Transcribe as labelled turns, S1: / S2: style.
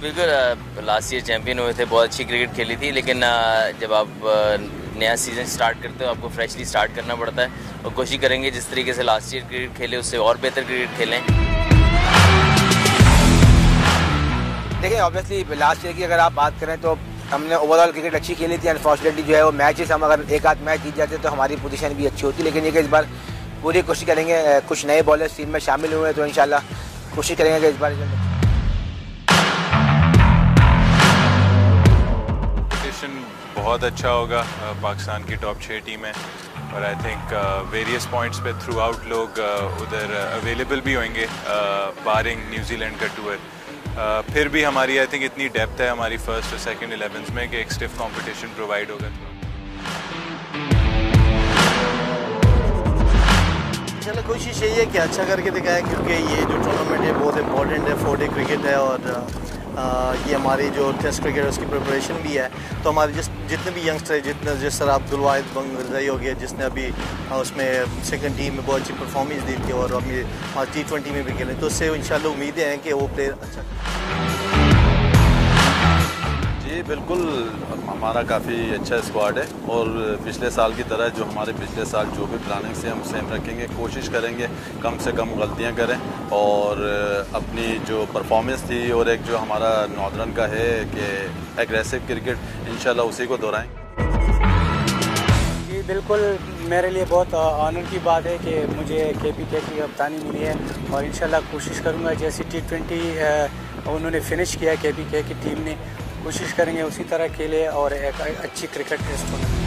S1: बिल्कुल last year champion हुए थे, बहुत अच्छी क्रिकेट खेली थी, लेकिन जब आप नया सीज़न स्टार्ट करते हो आपको फ्रेशली स्टार्ट करना पड़ता है और कोशिश करेंगे जिस तरीके से लास्ट ईयर क्रिकेट खेले उससे और बेहतर क्रिकेट खेलें।
S2: देखिए ऑब्वियसली लास्ट ईयर की अगर आप बात करें तो हमने ओवरऑल क्रिकेट अच्छी खेली थी। अनफॉर्चुनेटली जो है वो मैचेस हम अगर एक आध मैच जीत जाते तो हमारी पोजीशन भी अच्छी होती, लेकिन ये कि इस बार पूरी कोशिश करेंगे। कुछ नए बॉलर्स टीम में शामिल हुए हैं तो इंशाल्लाह कोशिश करेंगे कि इस बार
S3: बहुत अच्छा होगा। पाकिस्तान की टॉप 6 टीम है और आई थिंक वेरियस पॉइंट्स पे थ्रू आउट लोग उधर अवेलेबल भी होंगे, बारिंग न्यूजीलैंड का टूर। फिर भी हमारी आई थिंक इतनी डेप्थ है हमारी फर्स्ट और सेकंड 11s में कि एक स्टिफ कंपटीशन प्रोवाइड होगा।
S4: चलो कोशिश यही है कि अच्छा करके दिखाएं, क्योंकि ये जो टूर्नामेंट है बहुत इंपॉर्टेंट है, 4 डे क्रिकेट है और ये हमारी जो टेस्ट क्रिकेट है उसकी प्रिपरेशन भी है। तो हमारे जितने भी यंगस्टर हैं, जिस तरह अब्दुल वाहिद बंगरज़ई हो गया जिसने अभी उसमें सेकंड टीम में बहुत अच्छी परफॉर्मेंस दी थी और अभी T20 में भी खेले, तो उससे इंशाल्लाह उम्मीदें हैं कि वो प्लेयर अच्छा।
S5: जी बिल्कुल, हमारा काफ़ी अच्छा स्क्वाड है और पिछले साल की तरह जो हमारे पिछले साल जो भी प्लानिंग से हम सेम रखेंगे, कोशिश करेंगे कम से कम गलतियां करें और अपनी जो परफॉर्मेंस थी और एक जो हमारा नॉर्दर्न का है कि एग्रेसिव क्रिकेट इंशाल्लाह उसी को दोहराएं।
S6: जी बिल्कुल, मेरे लिए बहुत ऑनर की बात है कि मुझे KPK की कप्तानी मिली है और इंशाल्लाह कोशिश करूँगा जैसी T20 उन्होंने फिनिश किया KPK की टीम ने, कोशिश करेंगे उसी तरह खेले और एक अच्छी क्रिकेट टेस्ट होना।